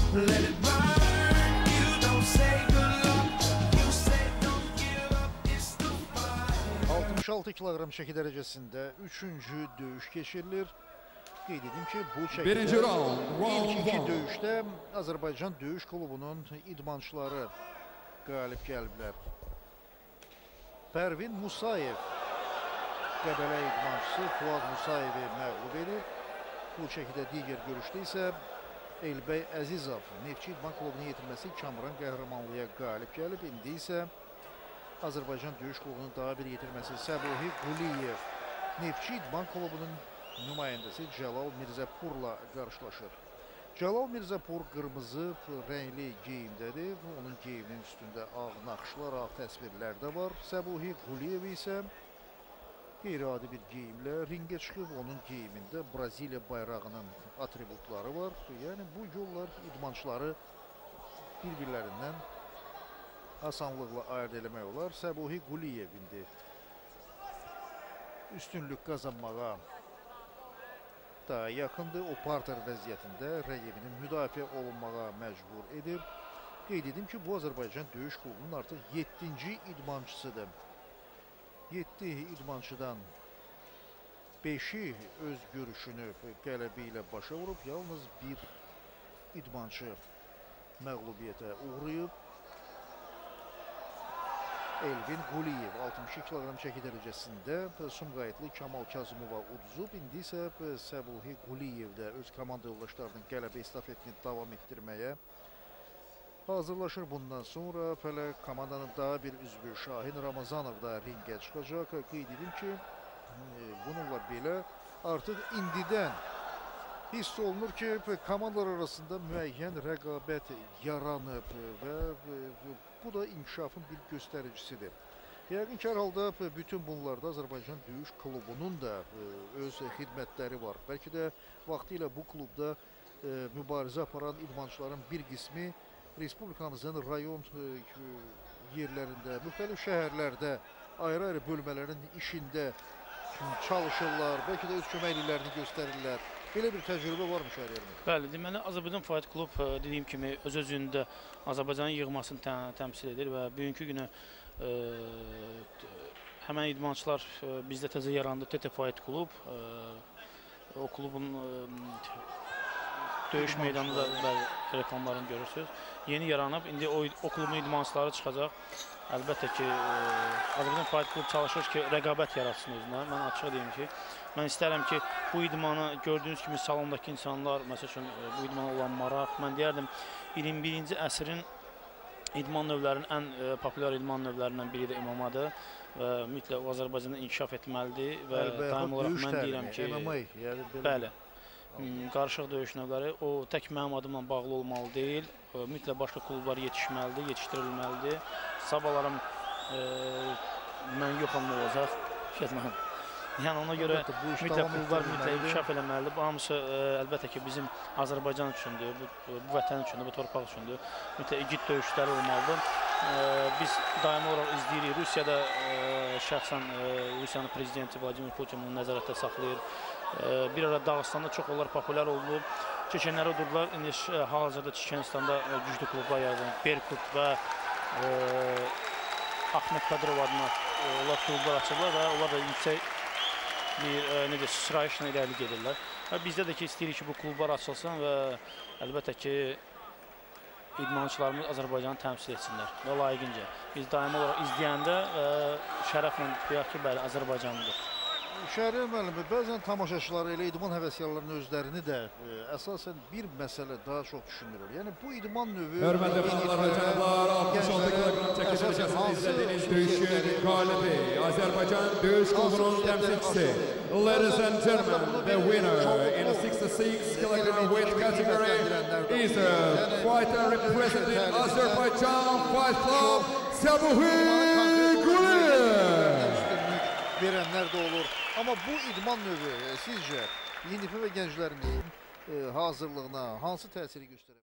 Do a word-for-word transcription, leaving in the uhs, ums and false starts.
let it burn. You don't say good luck, you say don't give up, it's the fight. altmış altı kilogram çəki dərəcəsində üçüncü döyüş keçirilir. Qeyd edim ki, bu çəkidə ilk iki döyüşdə Azərbaycan Döyüş Klubunun idmançıları qalib gəliblər. Pərvin Musayev Qəbələ idmançısı Fuad Musayevi məğlub edib. Bu çəkidə digər görüşdə isə Elbəy Əzizov Neftçi İdman Klubunun yetirməsi Kamran Qəhrəmanlıya qalib gəlib. İndi isə Azərbaycan Döyüş Klubunun daha bir yetirməsi Səbuhi Quliyev Neftçi İdman Klubunun nümayəndəsi Cəlal Mirzəpurla qarşılaşır. Cəlal Mirzəpur qırmızı rəngli geyimdədir. Onun geyiminin üstündə ağ naxışlar, ağ təsvirlər də var. Səbuhi Quliyev isə qeyri-adi bir geyimlə ringə çıxıb. Onun geyimində Braziliya bayrağının atributları var. Yəni bu yollar idmançıları bir-birlərindən asanlıqla ayırt eləmək olar. Səbuhi Quliyev indi üstünlük qazanmağa da yaxındır. O parter vəziyyətində rəqibinin müdafiə olunmağa məcbur edir. Qeyd edim ki, bu Azərbaycan Döyüş Klubunun artıq yeddinci idmançısıdır. yeddi idmançıdan beşi öz görüşünü qələbi ilə başa vurub. Yalnız bir idmançı məğlubiyyətə uğrayıb. Elvin Quliyev altmış iki kilogram çəki dərəcəsində Sumqayıtlı Kamal Kazımova uduzub. İndi isə Səbuhi Quliyev də öz komanda yoldaşlarının qələbə estafetini davam etdirməyə hazırlaşır. Bundan sonra fələ komandanın daha bir üzvü Şahin Ramazanov da ringə çıxacaq. Qeyd edim ki, bununla belə artıq indidən hiss olunur ki, komandalar arasında müəyyən rəqabət yaranıb və bu da inkişafın bir göstəricisidir. Yəqin ki, hər halda bütün bunlarda Azərbaycan Döyüş Klubunun da öz xidmətləri var. Bəlkə də vaxtilə bu klubda mübarizə aparan idmançıların bir qismi Respublikamızın rayon yerlərində, müxtəlif şəhərlərdə ayrı-ayrı bölmələrin işində çalışırlar, bəlkə də öz köməkliklərini göstərirlər. Belə bir təcrübə varmış hər yerində. Bəli, deməli Azərbaycan Fight Klub dediyim kimi öz-özlüyündə Azərbaycanın yığmasını tə təmsil edir və bugünkü günü e, həmən idmançılar e, bizdə təzə yarandı T T Fight Klub. E, o klubun e, döyüş meydanında da reklamlarını görürsünüz. Yeni yaranıb, indi o, o klubun idmançıları çıxacaq. Əlbəttə ki, e, Azərbaycan Fight Klub çalışır ki, rəqabət yaratsın özünə. Mən açıq deyim ki, mən istərəm ki, bu idmanı gördüyünüz kimi salondakı insanlar, məsəl üçün bu idmana olan maraq, mən deyərdim, iyirmi birinci əsrin idman növlərinin ən e, populyar idman növlərindən biri də M M A-dır və mütləq o Azərbaycanda inkişaf etməlidir və daim olaraq mən deyirəm ki, M M A, yəni belə bəli, qarışıq döyüş növləri o tək mənim adımla bağlı olmalı deyil, mütləq başqa klublar yetişməlidir, yetişdirilməlidir. Sabahlarım e, mən yoxam nə olacaq, şeylərim. Yəni ona görə mütləq klublar mütləq inkişaf eləməlidir. Bu hamısı e, əlbəttə ki, bizim Azərbaycan üçündür, bu, bu vətən üçündür, bu torpaq üçündür. Mütləq igid döyüşləri olmalıdır. E, biz daimi olaraq izləyirik. Rusiyada e, şəxsən e, Rusiyanın prezidenti Vladimir Putin bunu nəzarətdə saxlayır. E, bir ara Dağıstanda çox onlar populyar oldu. Çeçenləri odurdular. İndi hal-hazırda Çeçenistanda e, güclü klublar yaradır. Berkut və e, Ahmet Kadırov adına e, onlar klublar açırlar və onlar da yüksək bir e, necə sıçrayışla irəli gedirlər. Və bizdə də ki, istəyirik ki, bu klublar açılsın və əlbəttə ki, idmançılarımız Azərbaycanı təmsil etsinlər və layiqincə. Biz daimi olaraq izləyəndə e, şərəflə deyək ki, bəli, Azərbaycanlıdır. Şəhəriyyə müəllimi, bəzən tamaşaçıları, elə idman həvəskarlarının özlərini də e, əsasən bir məsələ daha çox düşünürlər. Yəni bu idman növü... Hörmətli xanımlar və cənablar, altmış altı kilogram çəki dərəcəsində izlədiyiniz döyüşün qalibi Azərbaycan Döyüş Klubunun təmsilçisi. Ladies and gentlemen, the winner in the sixty-six kilogram weight category is a fighter representing Azerbaijan Fight Club, Səbuhi Quliyev. Verənlər də olur. Amma bu idman növü sizcə yeni və gənclərin hazırlığına hansı təsiri göstərir?